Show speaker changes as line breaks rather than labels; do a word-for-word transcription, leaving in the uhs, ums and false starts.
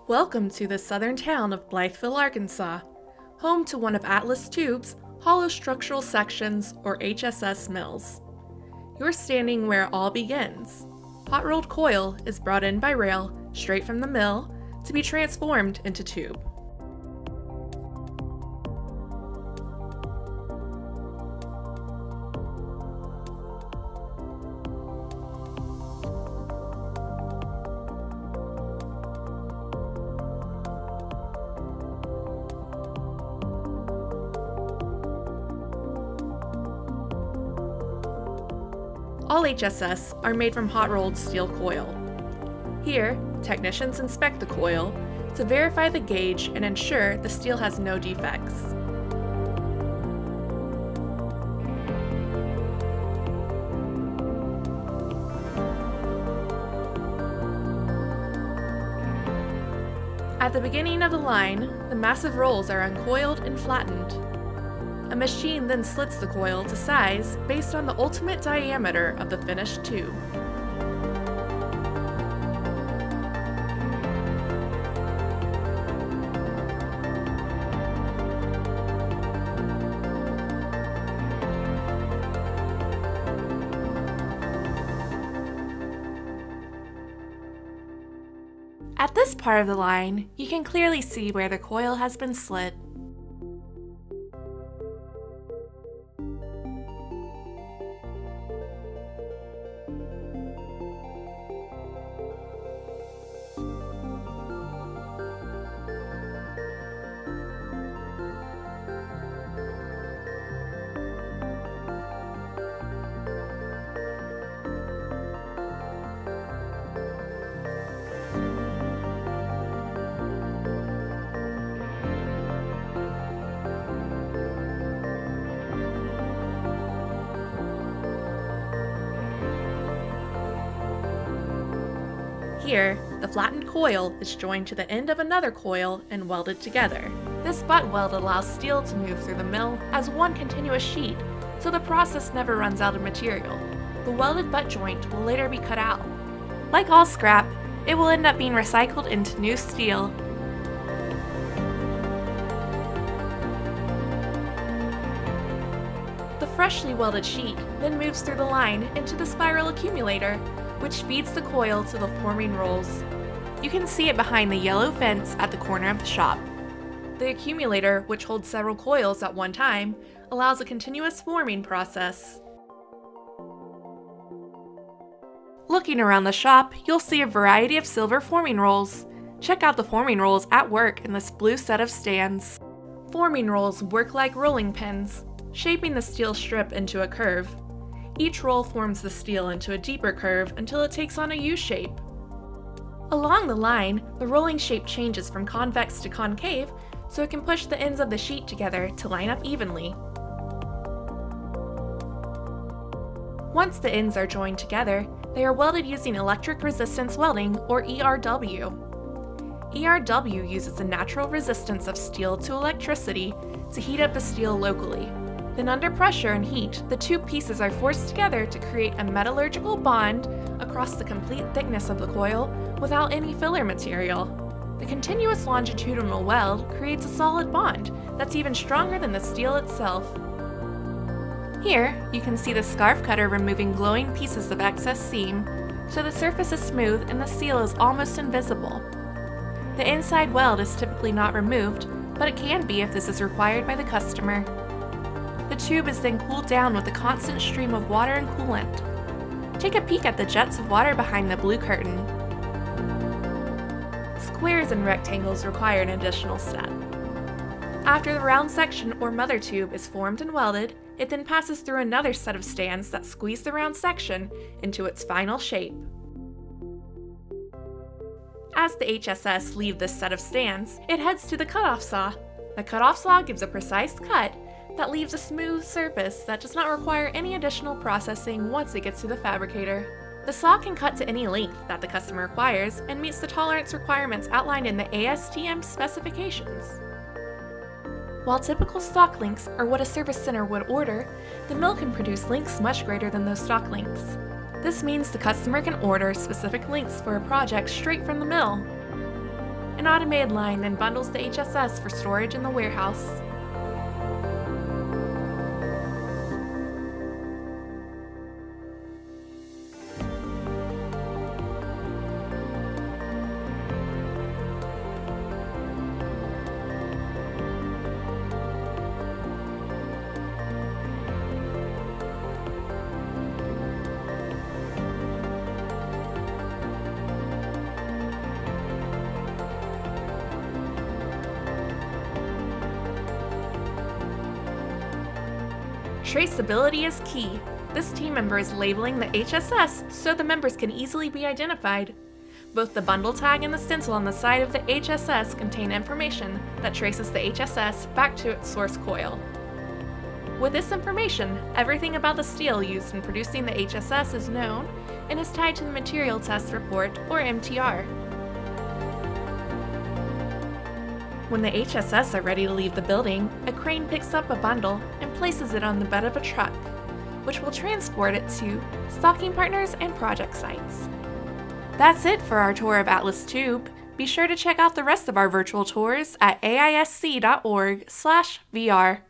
Welcome to the southern town of Blytheville, Arkansas, home to one of Atlas Tube's hollow structural sections, or H S S mills. You're standing where it all begins. Hot-rolled coil is brought in by rail straight from the mill to be transformed into tube. All H S S are made from hot-rolled steel coil. Here, technicians inspect the coil to verify the gauge and ensure the steel has no defects. At the beginning of the line, the massive rolls are uncoiled and flattened. A machine then slits the coil to size based on the ultimate diameter of the finished tube. At this part of the line, you can clearly see where the coil has been slit. Here, the flattened coil is joined to the end of another coil and welded together. This butt weld allows steel to move through the mill as one continuous sheet, so the process never runs out of material. The welded butt joint will later be cut out. Like all scrap, it will end up being recycled into new steel. The freshly welded sheet then moves through the line into the spiral accumulator, which feeds the coil to the forming rolls. You can see it behind the yellow fence at the corner of the shop. The accumulator, which holds several coils at one time, allows a continuous forming process. Looking around the shop, you'll see a variety of silver forming rolls. Check out the forming rolls at work in this blue set of stands. Forming rolls work like rolling pins, shaping the steel strip into a curve. Each roll forms the steel into a deeper curve until it takes on a U shape. Along the line, the rolling shape changes from convex to concave, so it can push the ends of the sheet together to line up evenly. Once the ends are joined together, they are welded using electric resistance welding, or E R W. E R W uses the natural resistance of steel to electricity to heat up the steel locally. Then under pressure and heat, the two pieces are forced together to create a metallurgical bond across the complete thickness of the coil without any filler material. The continuous longitudinal weld creates a solid bond that's even stronger than the steel itself. Here, you can see the scarf cutter removing glowing pieces of excess seam, so the surface is smooth and the seal is almost invisible. The inside weld is typically not removed, but it can be if this is required by the customer. The tube is then cooled down with a constant stream of water and coolant. Take a peek at the jets of water behind the blue curtain. Squares and rectangles require an additional step. After the round section or mother tube is formed and welded, it then passes through another set of stands that squeeze the round section into its final shape. As the H S S leave this set of stands, it heads to the cutoff saw. The cutoff saw gives a precise cut that leaves a smooth surface that does not require any additional processing once it gets to the fabricator. The saw can cut to any length that the customer requires and meets the tolerance requirements outlined in the A S T M specifications. While typical stock lengths are what a service center would order, the mill can produce lengths much greater than those stock lengths. This means the customer can order specific lengths for a project straight from the mill. An automated line then bundles the H S S for storage in the warehouse. Traceability is key. This team member is labeling the H S S so the members can easily be identified. Both the bundle tag and the stencil on the side of the H S S contain information that traces the H S S back to its source coil. With this information, everything about the steel used in producing the H S S is known and is tied to the Material Test Report, or M T R. When the H S S are ready to leave the building, a crane picks up a bundle and places it on the bed of a truck, which will transport it to stocking partners and project sites. That's it for our tour of Atlas Tube. Be sure to check out the rest of our virtual tours at A I S C dot org slash V R.